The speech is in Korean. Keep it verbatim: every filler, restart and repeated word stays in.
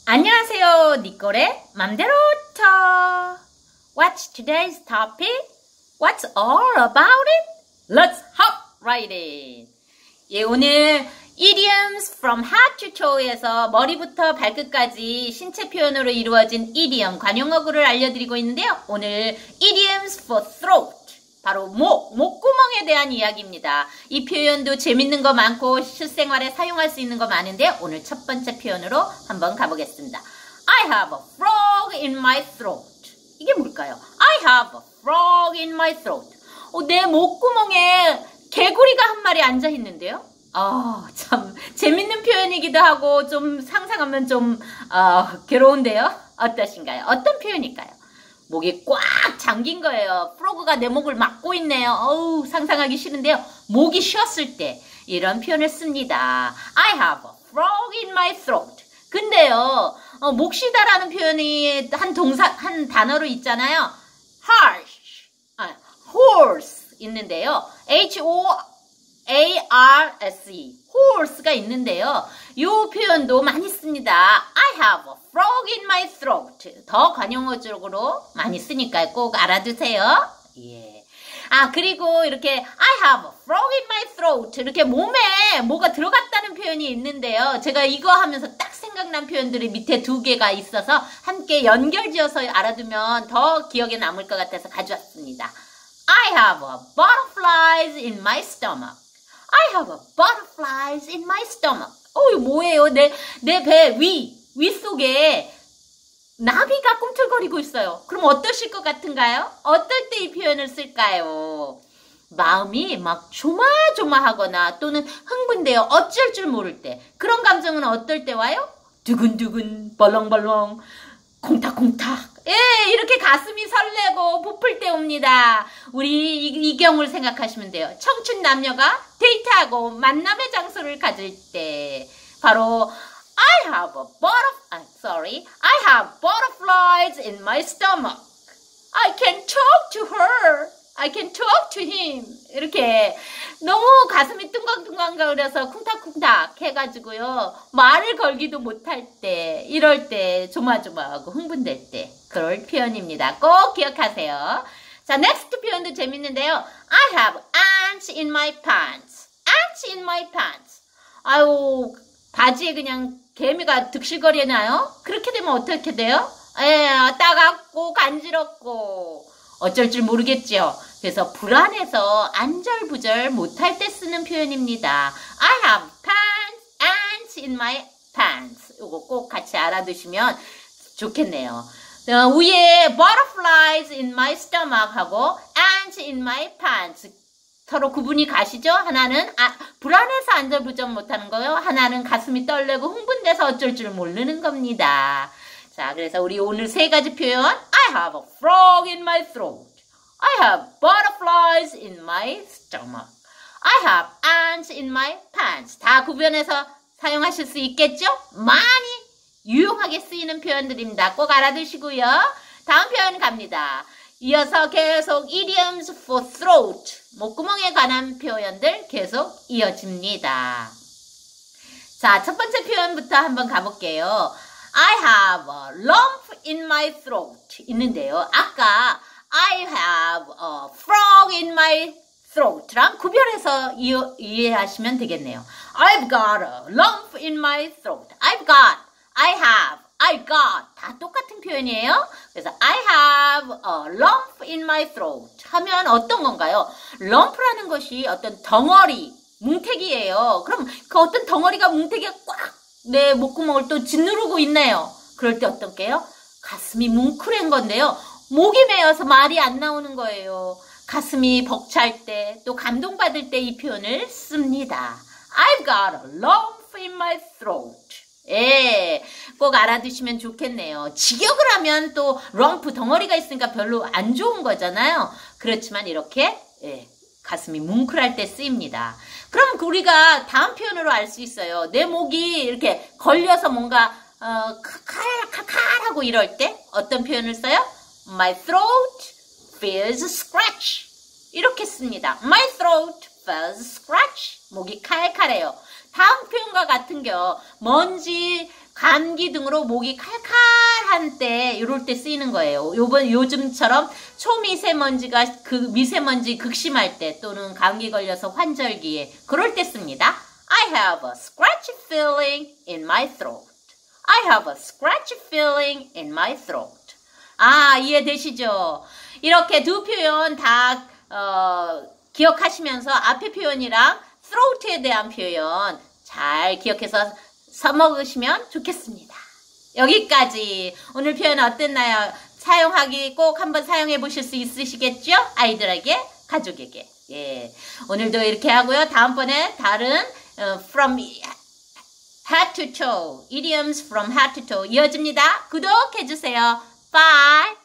안녕하세요. 니꼴의 맘대로터. What's today's topic? What's all about it? Let's hop right in. 예, 오늘 idioms from head to toe에서 머리부터 발끝까지 신체 표현으로 이루어진 idiom, 관용어구를 알려드리고 있는데요. 오늘 idioms for throat. 바로 목, 목구멍에 대한 이야기입니다. 이 표현도 재밌는 거 많고 실생활에 사용할 수 있는 거 많은데 오늘 첫 번째 표현으로 한번 가보겠습니다. I have a frog in my throat. 이게 뭘까요? I have a frog in my throat. 어, 내 목구멍에 개구리가 한 마리 앉아 있는데요. 아, 참 재밌는 표현이기도 하고 좀 상상하면 좀 어, 괴로운데요. 어떠신가요? 어떤 표현일까요? 목이 꽉 잠긴 거예요. 프로그가 내 목을 막고 있네요. 어우, 상상하기 싫은데요. 목이 쉬었을 때 이런 표현을 씁니다. I have a frog in my throat. 근데요, 어, 목 쉬다라는 표현이 한 동사, 한 단어로 있잖아요. harsh, 아, horse 있는데요. H O A R S E, horse가 있는데요. 이 표현도 많이 씁니다. I have a frog in my throat. 더 관용어적으로 많이 쓰니까 꼭 알아두세요. 예. 아, 그리고 이렇게 I have a frog in my throat. 이렇게 몸에 뭐가 들어갔다는 표현이 있는데요. 제가 이거 하면서 딱 생각난 표현들이 밑에 두 개가 있어서 함께 연결지어서 알아두면 더 기억에 남을 것 같아서 가져왔습니다. I have a butterflies in my stomach. I have a butterflies in my stomach. 어, 이거 뭐예요? 내, 내 배 위, 위 속에 나비가 꿈틀거리고 있어요. 그럼 어떠실 것 같은가요? 어떨 때 이 표현을 쓸까요? 마음이 막 조마조마하거나 또는 흥분되어 어쩔 줄 모를 때. 그런 감정은 어떨 때 와요? 두근두근, 벌렁벌렁, 콩닥콩닥. 예, 이렇게 가슴이 설레고 부풀 때 옵니다. 우리 이, 이 경우를 생각하시면 돼요. 청춘 남녀가 데이트하고 만남의 장소를 가질 때 바로 I have a butterf- I'm sorry, I have butterflies in my stomach. I can talk to her. I can talk to him. 이렇게 너무 가슴이 뚱강뚱강거려서 쿵닥쿵닥 해가지고요. 말을 걸기도 못할 때, 이럴 때 조마조마하고 흥분될 때 그럴 표현입니다. 꼭 기억하세요. 자, 넥스트 표현도 재밌는데요. I have ants in my pants. ants in my pants. 아유, 바지에 그냥 개미가 득실거리나요? 그렇게 되면 어떻게 돼요? 에, 따갑고 간지럽고 어쩔 줄 모르겠죠. 그래서 불안해서 안절부절 못할 때 쓰는 표현입니다. I have pants, ants in my pants. 이거 꼭 같이 알아두시면 좋겠네요. 어, 위에 butterflies in my stomach 하고 ants in my pants. 서로 구분이 가시죠? 하나는 아, 불안해서 안절부절 못하는 거요. 하나는 가슴이 떨리고 흥분돼서 어쩔 줄 모르는 겁니다. 자, 그래서 우리 오늘 세 가지 표현. I have a frog in my throat. I have butterflies in my stomach. I have ants in my pants. 다 구분해서 사용하실 수 있겠죠? 많이 유용하게 쓰이는 표현들입니다. 꼭 알아두시고요. 다음 표현 갑니다. 이어서 계속 idioms for throat. 목구멍에 관한 표현들 계속 이어집니다. 자, 첫 번째 표현부터 한번 가볼게요. I have a lump in my throat 있는데요. 아까 I have a frog in my throat랑 구별해서 이해, 이해하시면 되겠네요. I've got a lump in my throat. I've got, I have, I got 다 똑같은 표현이에요. 그래서 I have a lump in my throat 하면 어떤 건가요? lump라는 것이 어떤 덩어리, 뭉태기예요. 그럼 그 어떤 덩어리가 뭉태기가 꽉 내 목구멍을 또 짓누르고 있네요. 그럴 때 어떨게요? 가슴이 뭉클한 건데요. 목이 메어서 말이 안 나오는 거예요. 가슴이 벅찰 때, 또 감동받을 때 이 표현을 씁니다. I've got a lump in my throat. 예, 꼭 알아두시면 좋겠네요. 직역을 하면 또 lump 덩어리가 있으니까 별로 안 좋은 거잖아요. 그렇지만 이렇게 예, 가슴이 뭉클할 때 쓰입니다. 그럼 우리가 다음 표현으로 알 수 있어요. 내 목이 이렇게 걸려서 뭔가 어, 칼칼칼하고 이럴 때 어떤 표현을 써요? My throat feels scratch. 이렇게 씁니다. My throat feels scratch. 목이 칼칼해요. 다음 표현과 같은 겨 먼지 감기 등으로 목이 칼칼한 때 이럴 때 쓰이는 거예요. 요번 요즘처럼 초미세먼지가 그 미세먼지 극심할 때 또는 감기 걸려서 환절기에 그럴 때 씁니다. I have a scratchy feeling in my throat. I have a scratchy feeling in my throat. 아, 이해되시죠? 이렇게 두 표현 다 어, 기억하시면서 앞에 표현이랑 throat에 대한 표현 잘 기억해서 써먹으시면 좋겠습니다. 여기까지. 오늘 표현 어땠나요? 사용하기 꼭 한번 사용해 보실 수 있으시겠죠? 아이들에게, 가족에게. 예. 오늘도 이렇게 하고요. 다음번에 다른 어, from head to toe, idioms from head to toe 이어집니다. 구독해 주세요. Bye.